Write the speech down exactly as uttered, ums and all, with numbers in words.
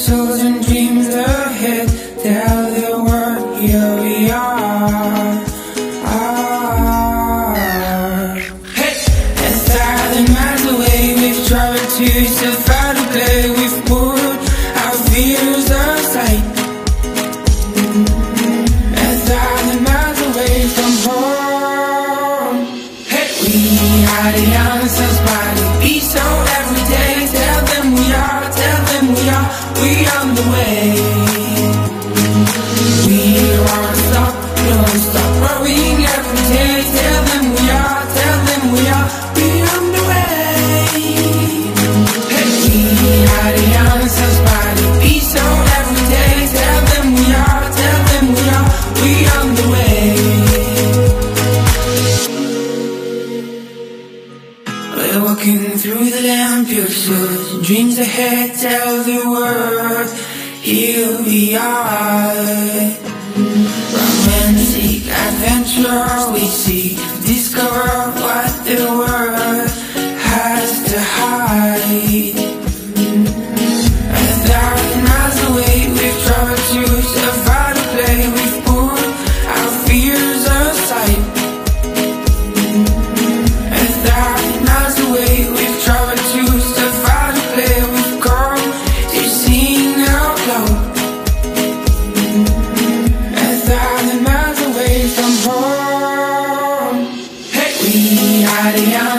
souls and dreams ahead. Tell the world, here we are. Ah. Hey! A thousand miles away, we've traveled to survive the play. We've put our fears aside. A thousand miles away from home. Hey! We are the answers by the beat, so every day tell them we are, tell them we are, we on the way. We won't stop, we won't stop growing every day. Tell them we are, tell them we are, we on the way. Hey, we are the answers by the beat, so every day tell them we are, tell them we are, we on the way. We're walking through the land, pure souls, dreams ahead, tell the world, here we are. Romantic adventure we seek, discover what the world has to hide. A thousand miles away, we've traveled to survive the play. We've put our fears aside. A thousand miles away, we've traveled to survive the play. We've come to sing out loud. A thousand miles away from home. Hey, we are the